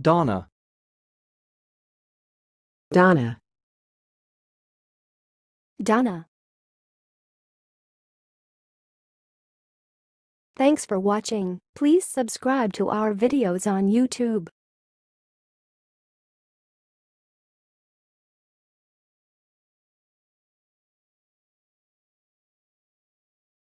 Donna, Donna, Donna. Thanks for watching. Please subscribe to our videos on YouTube.